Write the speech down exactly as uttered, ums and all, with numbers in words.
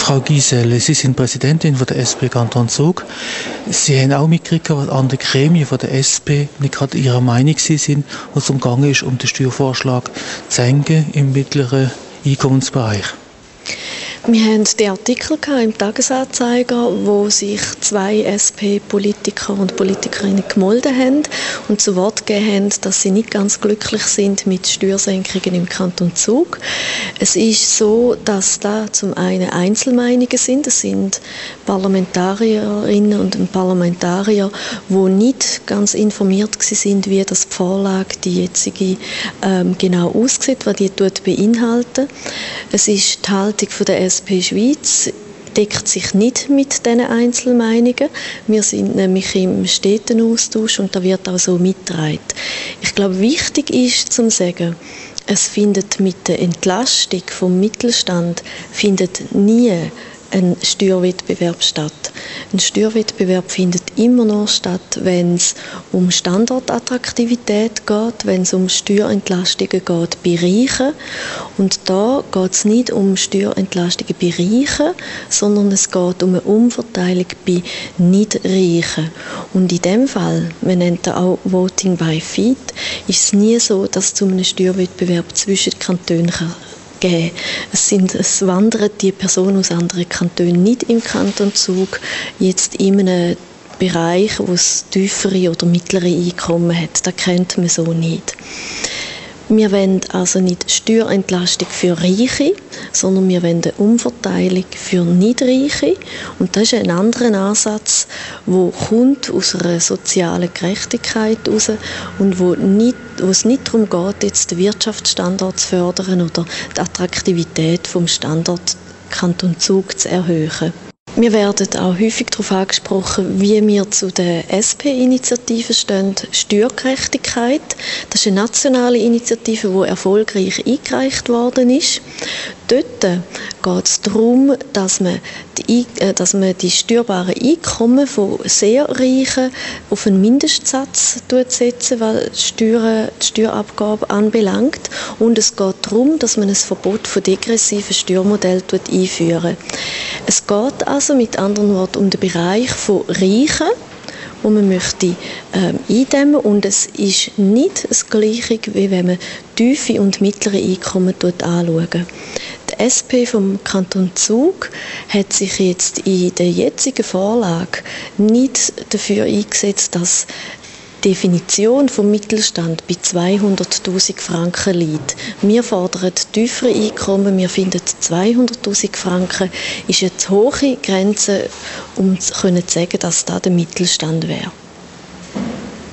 Frau Giselle, Sie sind Präsidentin von der S P Kanton Zug. Sie haben auch mitgekriegt, was andere Gremien von der S P nicht gerade ihrer Meinung sind, was es umgegangen ist, um den Steuervorschlag zu senken im mittleren Einkommensbereich. Wir hatten den Artikel im Tagesanzeiger, wo sich zwei S P-Politiker und Politikerinnen gemolden haben und zu Wort gegeben haben, dass sie nicht ganz glücklich sind mit Steuersenkungen im Kanton Zug. Es ist so, dass da zum einen Einzelmeinungen sind. Es sind Parlamentarierinnen und Parlamentarier, die nicht ganz informiert sind, wie das die Vorlage, die jetzige, ähm, genau aussieht, was die dort beinhalten. Es ist die Haltung von der S P Schweiz deckt sich nicht mit diesen Einzelmeinungen. Wir sind nämlich im steten Austausch und da wird auch so mitgetragen. Ich glaube, wichtig ist zu sagen, es findet mit der Entlastung vom Mittelstand findet nie ein Steuerwettbewerb statt. Ein Steuerwettbewerb findet immer noch statt, wenn es um Standortattraktivität geht, wenn es um Steuerentlastungen geht bei Reichen. Und da geht es nicht um Steuerentlastungen bei Reichen, sondern es geht um eine Umverteilung bei Nicht-Reichen. Und in dem Fall, wir nennen das auch Voting by Feet, ist es nie so, dass es zu einem Steuerwettbewerb zwischen den Kantonen kann geben. Es, sind, es wandern die Personen aus anderen Kantonen nicht im Kanton Zug jetzt in einem Bereich, wo es tiefere oder mittlere Einkommen hat. Das kennt man so nicht. Wir wollen also nicht Steuerentlastung für Reiche, sondern wir wollen eine Umverteilung für Nicht-Reiche. Und das ist ein anderer Ansatz, der kommt aus einer sozialen Gerechtigkeit heraus und wo, nicht, wo es nicht darum geht, jetzt den Wirtschaftsstandort zu fördern oder die Attraktivität vom Standort Kanton Zug zu erhöhen. Wir werden auch häufig darauf angesprochen, wie wir zu der S P-Initiative stehen, Steuergerechtigkeit. Das ist eine nationale Initiative, die erfolgreich eingereicht worden ist. Dort geht es darum, dass man die, dass man die steuerbaren Einkommen von sehr Reichen auf einen Mindestsatz setzen, was die, Steuern, die Steuerabgabe anbelangt. Und es geht darum, dass man ein Verbot von degressiven Steuermodellen einführt. Es geht also mit anderen Worten um den Bereich von Reichen, wo man möchte ähm, eindämmen, und es ist nicht das Gleiche, wie wenn man tiefe und mittlere Einkommen anschaut. Die S P vom Kanton Zug hat sich jetzt in der jetzigen Vorlage nicht dafür eingesetzt, dass die Definition vom Mittelstand bei zweihunderttausend Franken liegt. Wir fordern tiefere Einkommen. Wir finden, zweihunderttausend Franken ist eine zu hohe Grenze, um zu sagen, dass das der Mittelstand wäre.